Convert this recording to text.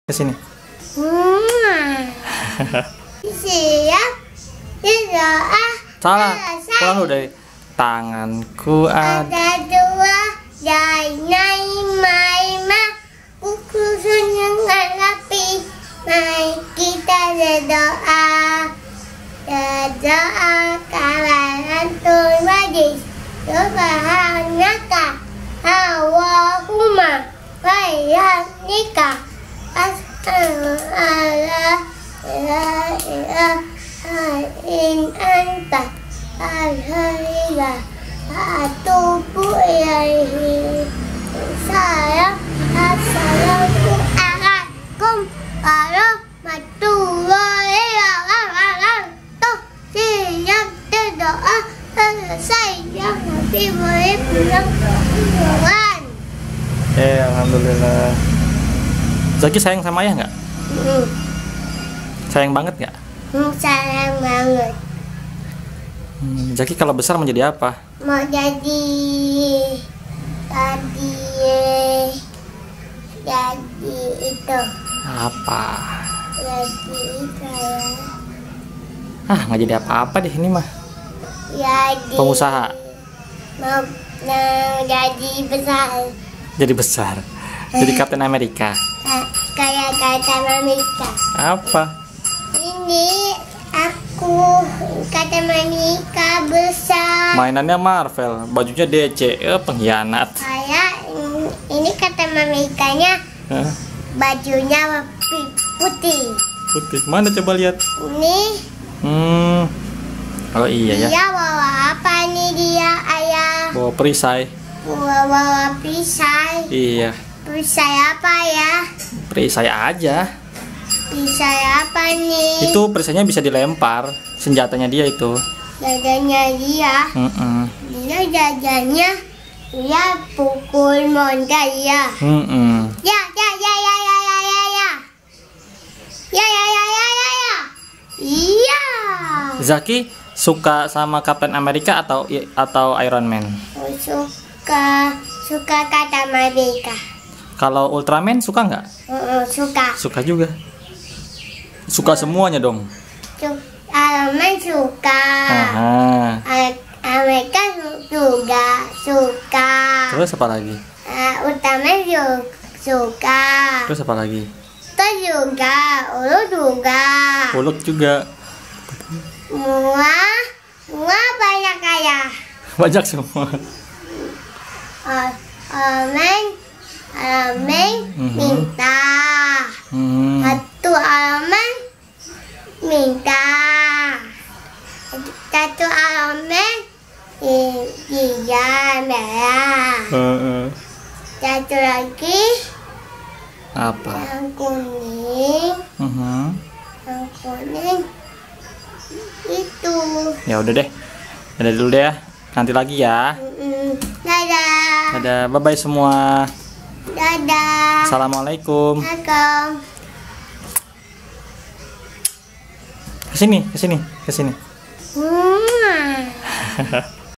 Ke sini. Siap berdoa. Salah. Pulang dulu dari tanganku Ada dua dan lima kuku dengan api. Mari kita berdoa. Berdoa kalangan majlis. Subhanaka Allahumma wa bihamdika asyhadu an la ilaha illa anta astaghfiruka wa atubu ilaihi. Assalamualaikum warahmatullahi wabarakatuh. Siap berdoa selesai yang Nabi boleh pulang pulang. Alhamdulillah. Zaki sayang sama ayah nggak? Sayang banget nggak? Sayang banget. Zaki kalau besar mau jadi apa? Mau jadi itu. Apa? Jadi itu ya. Nggak jadi apa-apa deh ini mah. Jadi Pengusaha. Mau jadi besar. Jadi besar. Jadi Kapten Amerika. Kayak Kapten Amerika. Apa? Ini aku Kapten Amerika besar. Mainannya Marvel, bajunya DC, pengkhianat. Kayak ini Kapten Amerikanya Hah? bajunya putih. Putih. Mana coba lihat? Ini Oh iya ya. dia bawa apa nih dia ayah? Bawa perisai. Bawa pisai. Iya. Pisai apa ya? Perisai aja. Pisai apa nih? Itu perisainya bisa dilempar. Senjatanya dia itu. Jajannya dia. Dia jajannya dia pukul mondar ya. Ya. Iya. Zaki suka sama Kapten Amerika atau Iron Man? Suka Kapten Amerika. Kalau Ultraman suka nggak? Suka. Suka juga. Suka semuanya dong. Iron Man suka. Amerika juga suka. Terus apa lagi? Ultraman juga suka. Terus apa lagi? Terus juga, Uluk juga. Hulk juga. Semua banyak kayak. Banyak semua. Alamen minta. Satu alamen minta. Satu alamen iya merah. Satu lagi Apa? yang kuning. Yang kuning itu. Ya udah deh. Dadah dulu deh ya. Nanti lagi ya. Dadah. Dadah. Bye bye semua. Dadah. Assalamualaikum. Assalamualaikum. Ke sini.